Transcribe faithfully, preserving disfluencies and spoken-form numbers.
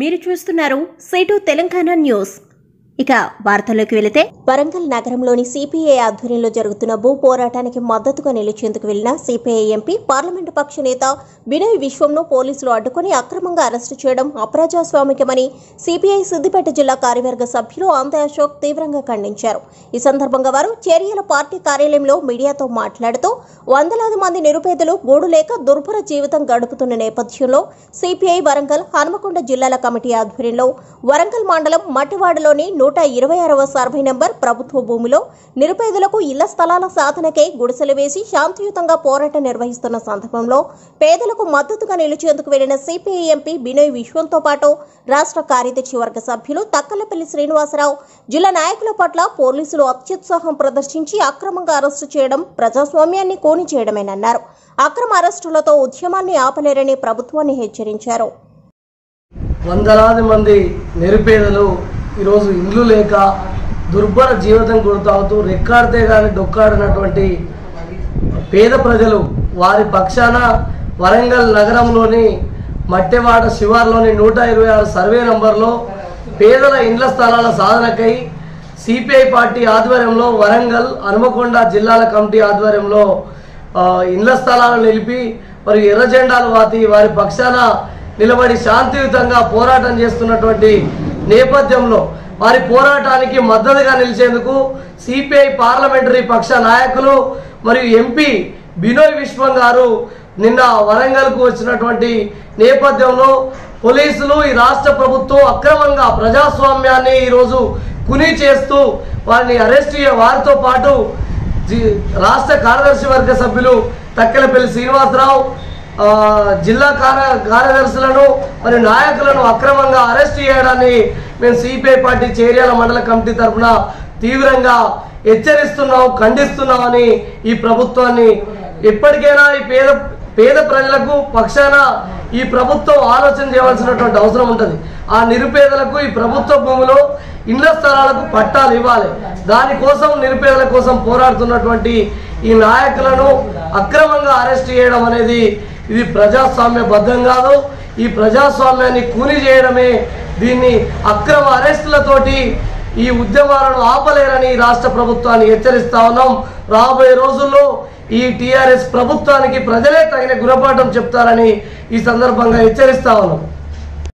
మీరు చూస్తున్నారు సేటు తెలంగాణ న్యూస్. ఇక వార్తల్లోకి వెళితే, వరంగల్ నగరంలోని సిపిఐ ఆధ్వర్యంలో జరుగుతున్న భూ పోరాటానికి మద్దతుగా నిలిచేందుకు వెళ్లిన సిపిఐ ఎంపీ పార్లమెంటు పక్ష నేత బినోయ్ విశ్వంను పోలీసులు అడ్డుకుని అక్రమంగా అరెస్టు చేయడం అప్రజాస్వామికమని సిపిఐ సిద్దిపేట జిల్లా కార్యవర్గ సభ్యులు ఆంతే అశోక్ తీవ్రంగా ఖండించారు. ఈ సందర్భంగా వారు చేర్యాల పార్టీ కార్యాలయంలో మీడియాతో మాట్లాడుతూ, వందలాది మంది నిరుపేదలు గూడు లేక దుర్భర జీవితం గడుపుతున్న నేపథ్యంలో సిపిఐ వరంగల్ హనుమకొండ జిల్లాల కమిటీ ఆధ్వర్యంలో వరంగల్ మండలం మట్టివాడలోని నూట ఇరవై ఆరవ సర్వే నంబర్ ప్రభుత్వ భూమిలో నిరుపేదలకు ఇళ్ల స్థలాల సాధనకై గుడిసెలు వేసి శాంతియుతంగా పోరాటం నిర్వహిస్తున్న సందర్భంలో పేదలకు మద్దతుగా నిలిచేందుకు వెళ్లిన సిపిఐ ఎంపీ బినోయ్ విశ్వంతో పాటు రాష్ట్ర కార్యదర్శి వర్గ సభ్యులు తక్కలపల్లి శ్రీనివాసరావు, జిల్లా నాయకుల పట్ల పోలీసులు అత్యుత్సాహం ప్రదర్శించి అక్రమంగా అరెస్టు చేయడం ప్రజాస్వామ్యాన్ని కూని చేయడమేనన్నారు. అక్రమ అరెస్టులతో ఉద్యమాన్ని ఆపలేరని ప్రభుత్వాన్ని హెచ్చరించారు. వందలాది మంది నిరుపేదలు ఈరోజు ఇండ్లు లేక దుర్భర జీవితం కొడుతావుతూ రెక్కాడితే కానీ డొక్కాడినటువంటి పేద ప్రజలు వారి పక్షాన వరంగల్ నగరంలోని మట్టెవాడ శివార్లోని నూట ఇరవై ఆరు సర్వే నంబర్లో పేదల ఇండ్ల స్థలాల సాధనకై సిపిఐ పార్టీ ఆధ్వర్యంలో వరంగల్ హనుమకొండ జిల్లాల కమిటీ ఆధ్వర్యంలో ఇండ్ల స్థలాలను నిలిపి మరి ఎర్ర జెండాలు వాతి వారి పక్షాన నిలబడి శాంతియుతంగా పోరాటం చేస్తున్నటువంటి నేపథ్యంలో వారి పోరాటానికి మద్దతుగా నిలిచేందుకు సిపిఐ పార్లమెంటరీ పక్ష నాయకులు మరియు ఎంపీ బినోయ్ విశ్వం గారు నిన్న వరంగల్కు వచ్చినటువంటి నేపథ్యంలో పోలీసులు ఈ రాష్ట్ర ప్రభుత్వం అక్రమంగా ప్రజాస్వామ్యాన్ని ఈరోజు కుని చేస్తూ వారిని అరెస్ట్ వారితో పాటు రాష్ట్ర కార్యదర్శి వర్గ సభ్యులు తక్కెలపల్లి శ్రీనివాసరావు, జిల్లా కార్యదర్శులను మరియు నాయకులను అక్రమంగా అరెస్ట్ చేయడాన్ని మేము సిపిఐ పార్టీ చేర్యాల మండల కమిటీ తరఫున తీవ్రంగా హెచ్చరిస్తున్నాం, ఖండిస్తున్నామని ఈ ప్రభుత్వాన్ని ఎప్పటికైనా ఈ పేద పేద ప్రజలకు పక్షాన ఈ ప్రభుత్వం ఆలోచన చేయవలసినటువంటి అవసరం ఉంటుంది. ఆ నిరుపేదలకు ఈ ప్రభుత్వ భూమిలో ఇళ్ల స్థలాలకు పట్టాలు ఇవ్వాలి. దానికోసం నిరుపేదల కోసం పోరాడుతున్నటువంటి ఈ నాయకులను అక్రమంగా అరెస్ట్ చేయడం అనేది ఇది ప్రజాస్వామ్య బద్ధం కాదు. ఈ ప్రజాస్వామ్యాన్ని కూని చేయడమే. దీన్ని అక్రమ అరెస్టులతోటి ఈ ఉద్యమాలను ఆపలేరని రాష్ట్ర ప్రభుత్వాన్ని హెచ్చరిస్తా ఉన్నాం. రాబోయే రోజుల్లో ఈ టీఆర్ఎస్ ప్రభుత్వానికి ప్రజలే తగిన గుణపాఠం చెప్తారని ఈ సందర్భంగా హెచ్చరిస్తా ఉన్నాం.